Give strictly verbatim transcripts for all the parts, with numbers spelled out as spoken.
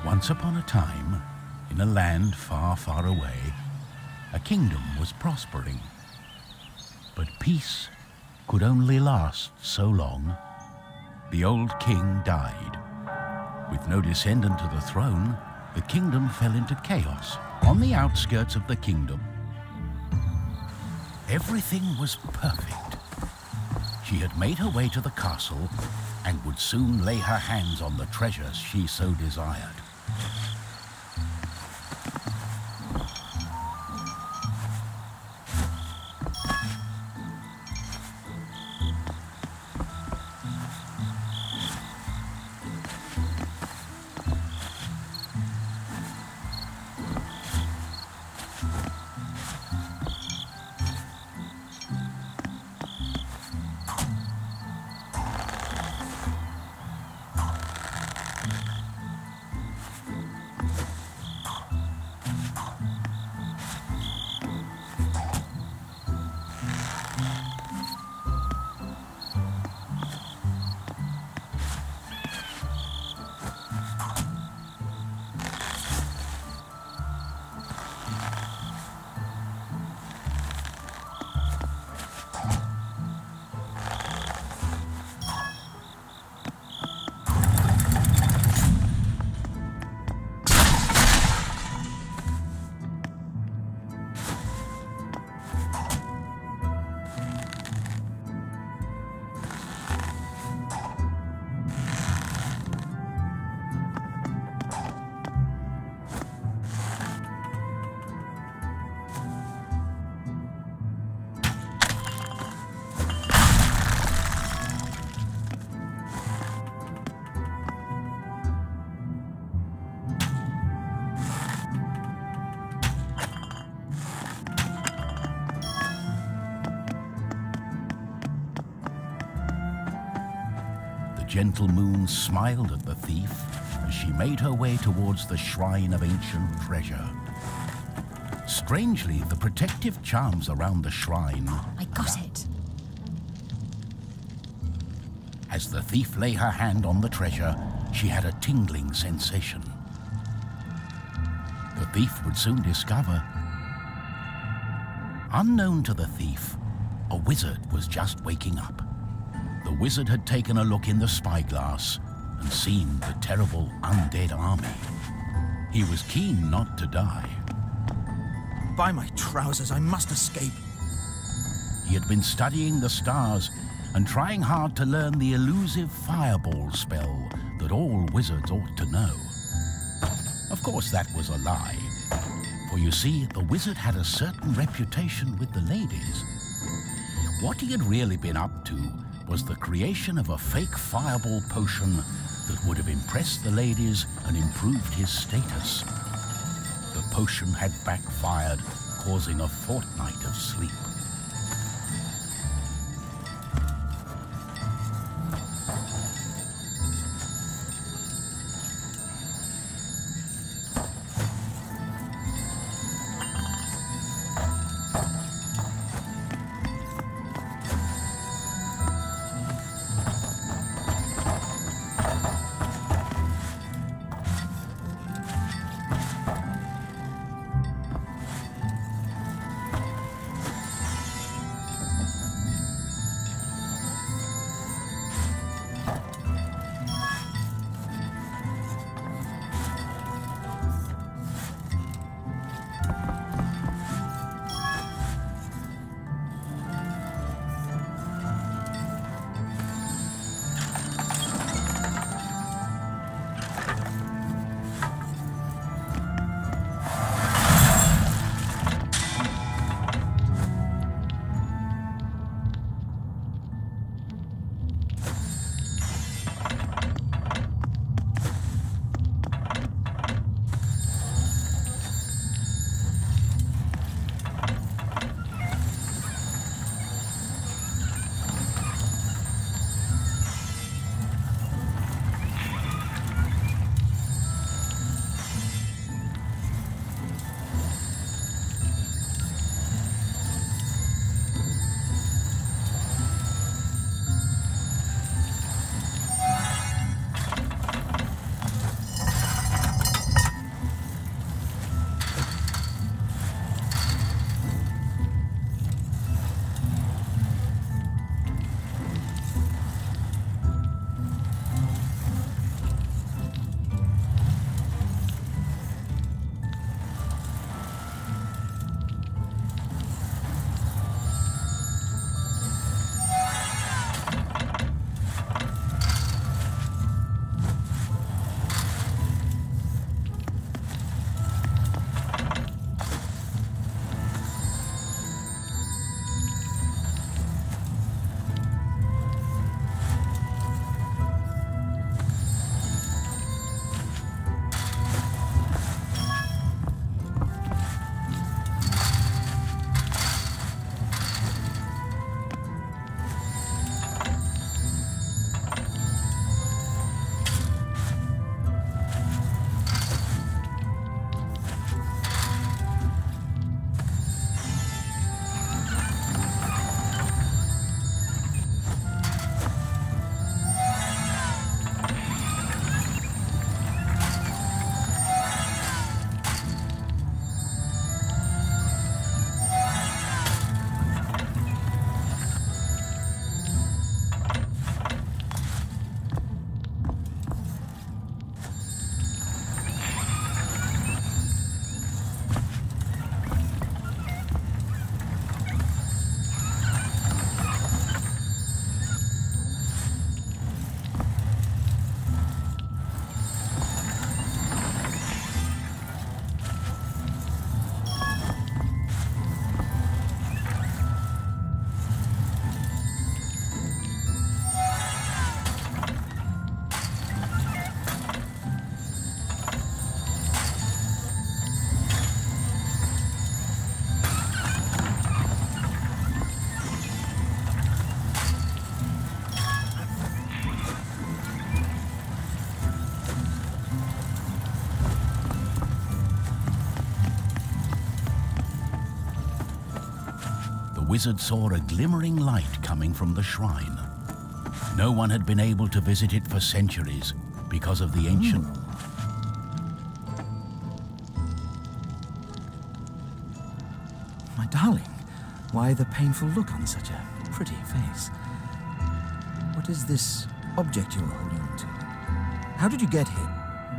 Once upon a time, in a land far, far away, a kingdom was prospering. But peace could only last so long. The old king died. With no descendant to the throne, the kingdom fell into chaos. On the outskirts of the kingdom, everything was perfect. She had made her way to the castle and would soon lay her hands on the treasures she so desired. The gentle moon smiled at the thief as she made her way towards the shrine of ancient treasure. Strangely, the protective charms around the shrine... I got it. As the thief lay her hand on the treasure, she had a tingling sensation. The thief would soon discover. Unknown to the thief, a wizard was just waking up. The wizard had taken a look in the spyglass and seen the terrible undead army. He was keen not to die. By my trousers, I must escape. He had been studying the stars and trying hard to learn the elusive fireball spell that all wizards ought to know. Of course, that was a lie. For you see, the wizard had a certain reputation with the ladies. What he had really been up to was the creation of a fake fireball potion that would have impressed the ladies and improved his status. The potion had backfired, causing a fortnight of sleep. wizard saw a glimmering light coming from the shrine. No one had been able to visit it for centuries because of the ancient... Mm. My darling, why the painful look on such a pretty face? What is this object you're holding on to? How did you get here?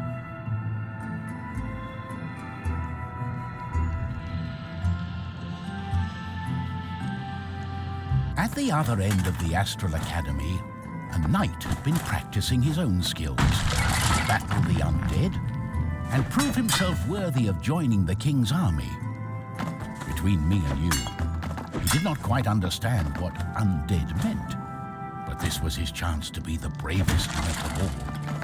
At the other end of the Astral Academy, a knight had been practicing his own skills to battle the undead and prove himself worthy of joining the king's army. Between me and you, he did not quite understand what undead meant, but this was his chance to be the bravest knight of all.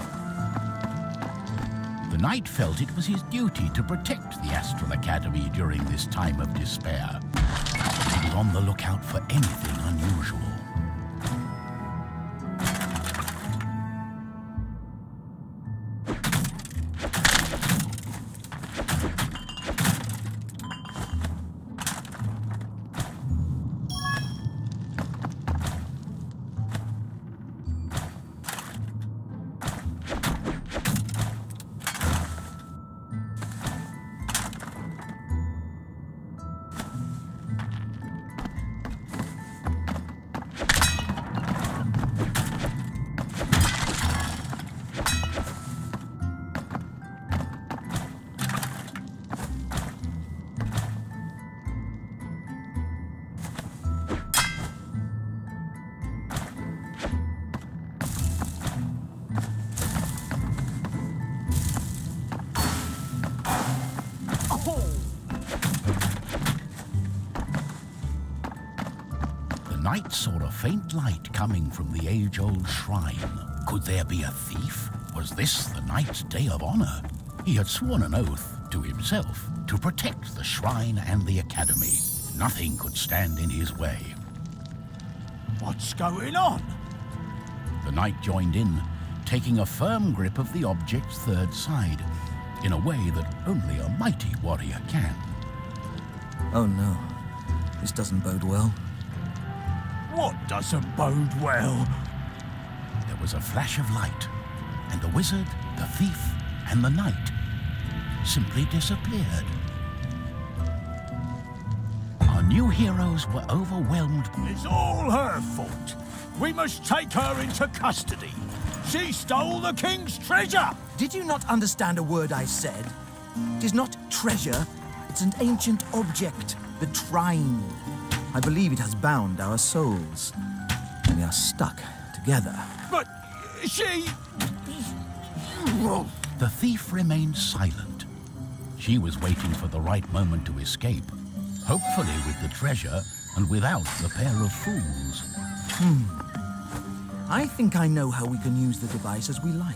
The knight felt it was his duty to protect the Astral Academy during this time of despair. He was on the lookout for anything unusual. The knight saw a faint light coming from the age-old shrine. Could there be a thief? Was this the knight's day of honor? He had sworn an oath to himself to protect the shrine and the academy. Nothing could stand in his way. What's going on? The knight joined in, taking a firm grip of the object's third side, in a way that only a mighty warrior can. Oh no, this doesn't bode well. What doesn't bode well? There was a flash of light, and the wizard, the thief, and the knight simply disappeared. Our new heroes were overwhelmed. It's all her fault. We must take her into custody. She stole the king's treasure! Did you not understand a word I said? It is not treasure, it's an ancient object, the Trine. I believe it has bound our souls. And we are stuck together. But she... The thief remained silent. She was waiting for the right moment to escape, hopefully with the treasure and without the pair of fools. Hmm. I think I know how we can use the device as we like.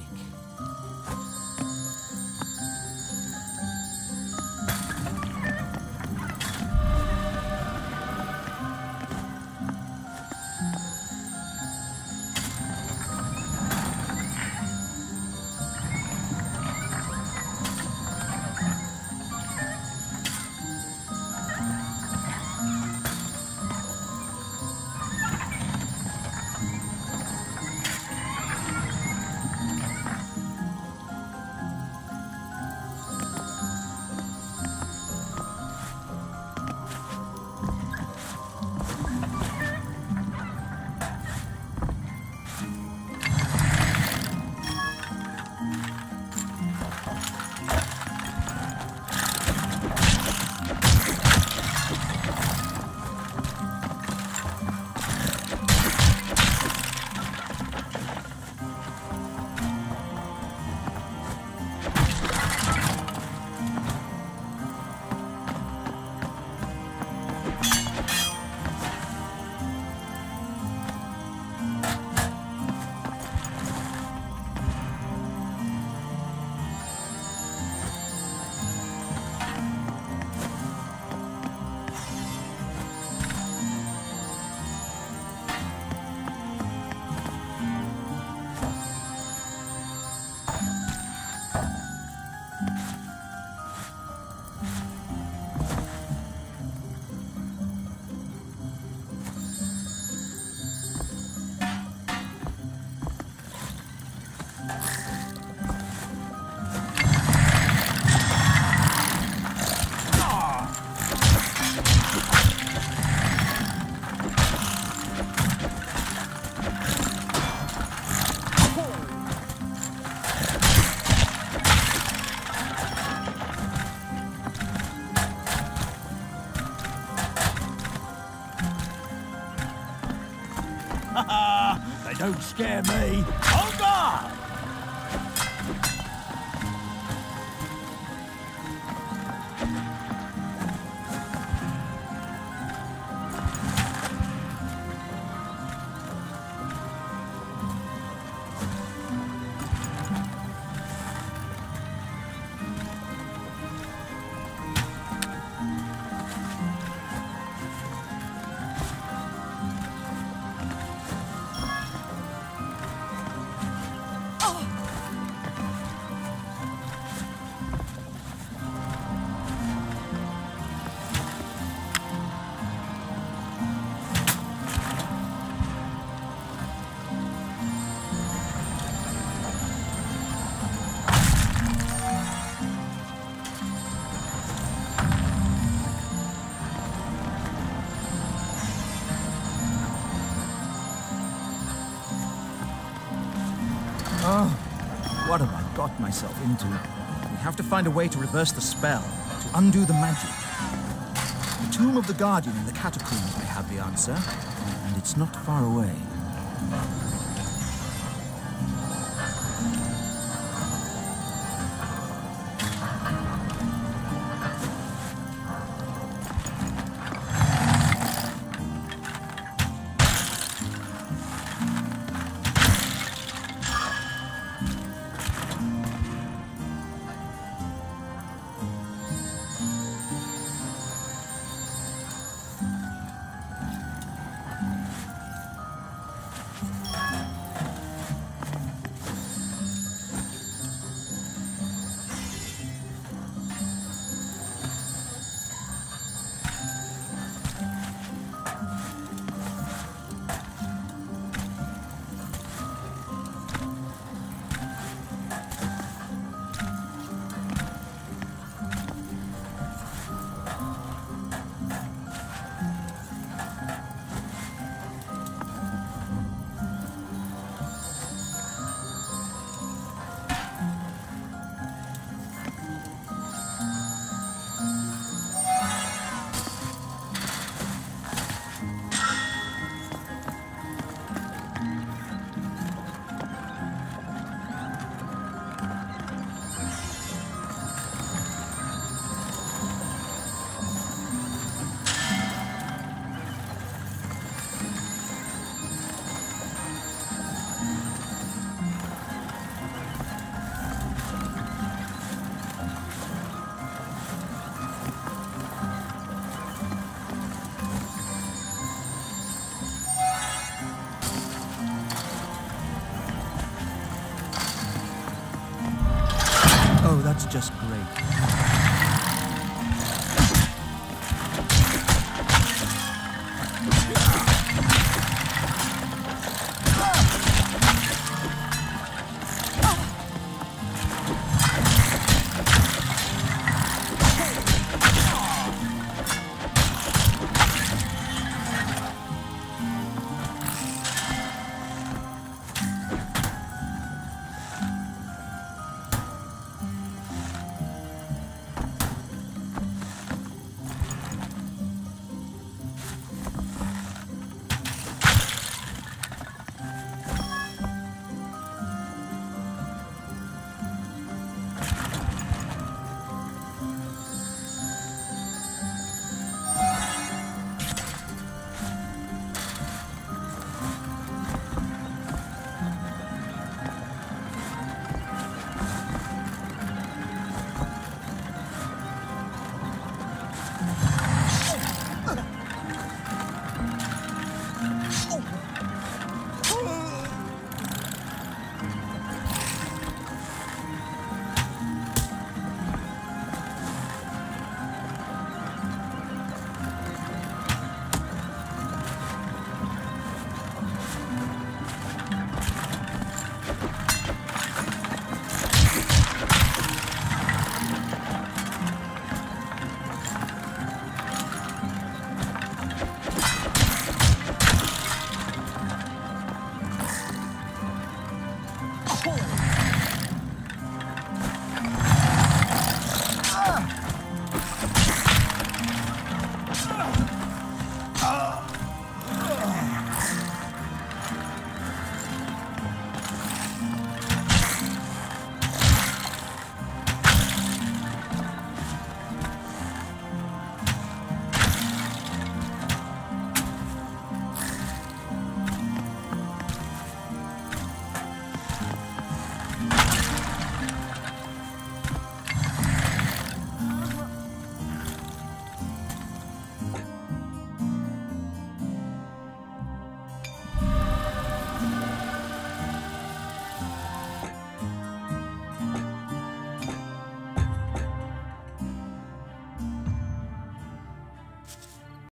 don't scare me. On guard! Oh, what have I got myself into? We have to find a way to reverse the spell, to undo the magic. The Tomb of the Guardian in the catacombs may have the answer, and it's not far away. Oh, that's just great.